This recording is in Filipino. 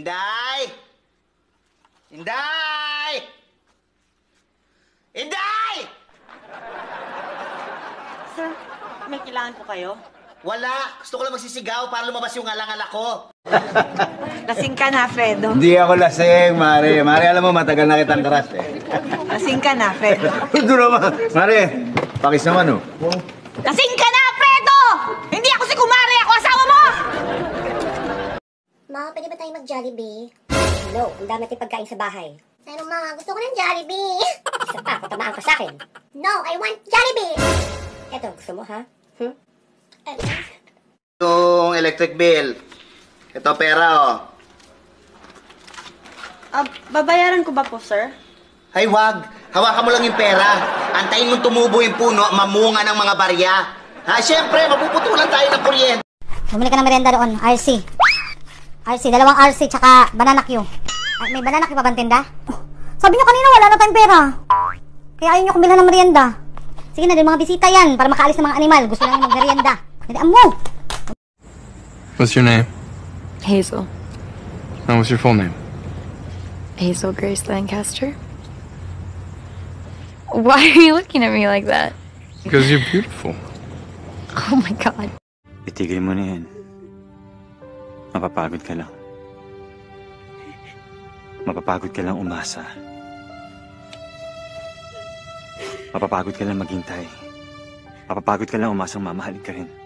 Inday! Inday! Inday! Sir, may kailangan po kayo? Wala. Gusto ko lang magsisigaw para lumabas yung alang-ala ko. Lasing ka na, Fredo. Hindi ako lasing, Mare. Mare, alam mo, matagal na kitang crush eh. Lasing ka na, Fredo. Ito naman. Mare, pakis naman oh. Lasing ka na, Fredo! Hindi ako si Kumare, ako asawa mo! Ma, pwede ba tayo mag-Jollibee? No, ang dami natin pagkain sa bahay. Pero ma, gusto ko ng Jollibee. Isa pa, patamaan ka sa akin. No, I want Jollibee! Eto, gusto mo ha? Yung electric bill. Ito pera, oh. Babayaran ko ba po, sir? Ay, wag. Hawakan mo lang yung pera. Antayin mong tumubo yung puno, mamunga ng mga barya. Ha, syempre, mapuputulan tayo ng kuryente. Bumili ka ng merienda doon, RC. RC, dalawang RC, tsaka banana Q. Ay, may banana Q pa bang tinda? Oh, sabi niyo kanina wala na tayong pera. Kaya ayaw niyo kumbilhan ng merienda. Sige na, din mga bisita yan, para makaalis ng mga animal. Gusto lang yung mag-merienda. Dalian mo! What's your name? Hazel. And what's your full name? Hazel Grace Lancaster. Why are you looking at me like that? Because you're beautiful. Oh my god. Itigil mo na yan. Mapapagod ka lang. Mapapagod ka lang umasa. Mapapagod ka lang maghintay. Mapapagod ka lang umasang mamahalin ka rin.